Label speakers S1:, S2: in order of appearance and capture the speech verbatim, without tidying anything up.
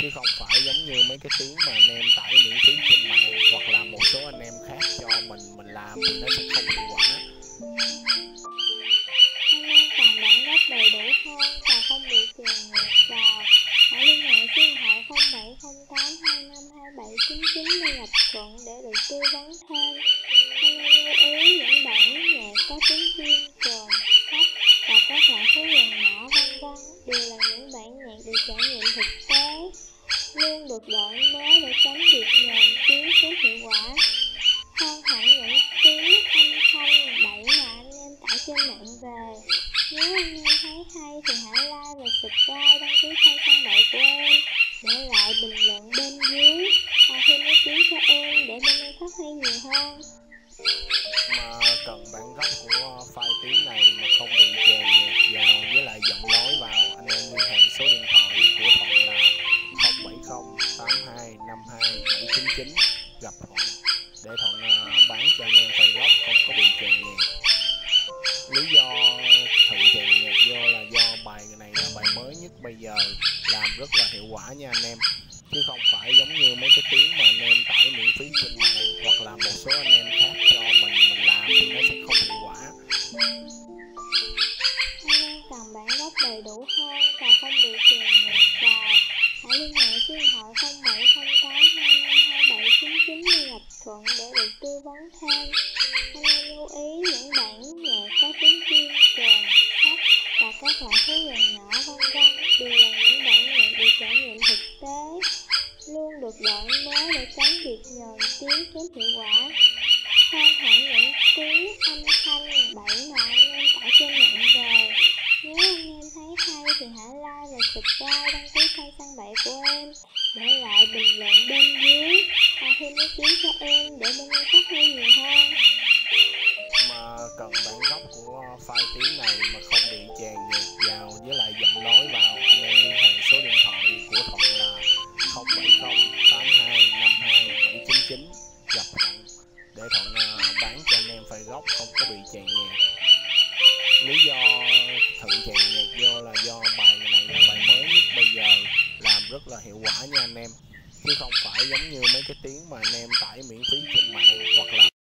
S1: chứ không phải giống như mấy cái tiếng mà anh em tải miễn phí trên mạng hoặc là một số anh em khác cho mình mình làm thì nó sẽ không hiệu quả.
S2: Anh em cần bản gốc đầy đủ hơn và không bị chèn nhạc vào, hãy liên hệ số điện thoại không bảy không tám hai năm hai bảy chín chín Lê Ngọc Thuận để được tư vấn thêm. Anh em lưu ý những bản nhạc có tiếng chim, cồn, sách và các loại thú rừng nhỏ vân vân đều là những bản nhạc được trải nghiệm thực tế, luôn được đổi mới để tránh việc nhờn tiếng kém hiệu quả. Hơn hẳn những tiếng âm thanh bậy mà anh em tải trên mạng về. Nếu anh em thấy hay thì hãy like và subscribe, đăng ký kênh Săn Bậy của em, để lại bình luận bên dưới và thêm ý kiến cho em để bên em phát huy nhiều hơn.
S1: Mà cần bản gốc của file tiếng này mà không bị chèn nhạc vào với lại giọng nói vào, anh em liên hệ số điện thoại của Thuận là không bảy không tám hai năm hai bảy chín chín gặp Thuận để Thuận uh, bán cho anh em file gốc không có bị chèn nhạc. Lý do Thuận chèn nhạc vô là do bài này là bài mới nhất bây giờ, làm rất là hiệu quả nha anh em, chứ không phải giống như mấy cái tiếng mà anh em tải miễn phí trên mạng hoặc là một số anh em khác cho mình mình làm thì nó sẽ không hiệu quả.
S2: Anh em cần bản gốc đầy đủ hơn và không bị chèn nhạc vào, hãy liên hệ số điện thoại không bảy không tám hai năm hai bảy chín chín Lê Ngọc Thuận để được tư vấn thêm. Anh em lưu ý những bản nhạc có tiếng chim, cồn, sách và các loại thú rừng nhỏ vân vân đều là những bản nhạc được trải nghiệm thực tế, luôn được đổi mới để tránh việc nhờn tiếng kém hiệu quả. Hơn hẳn những tiếng âm thanh bậy mà anh em tải trên mạng về. Nếu anh em thấy hay thì hãy like và subscribe, đăng ký kênh Săn Bậy của em, để lại bình luận bên dưới và thêm ý kiến cho em để bên em phát huy nhiều hơn.
S1: Mà cần bản gốc của file tiếng này mà không bị chèn nhạc vào với lại giọng nói vào, anh em liên hệ số điện thoại của Thuận là không bảy không tám hai năm hai bảy chín chín gặp Thuận để Thuận uh, bán cho anh em file gốc không có bị chèn nhạc. Lý do Thuận chèn nhạc vô là do bài này là bài mới nhất bây giờ, làm rất là hiệu quả nha anh em, chứ không phải giống như mấy cái tiếng mà anh em tải miễn phí trên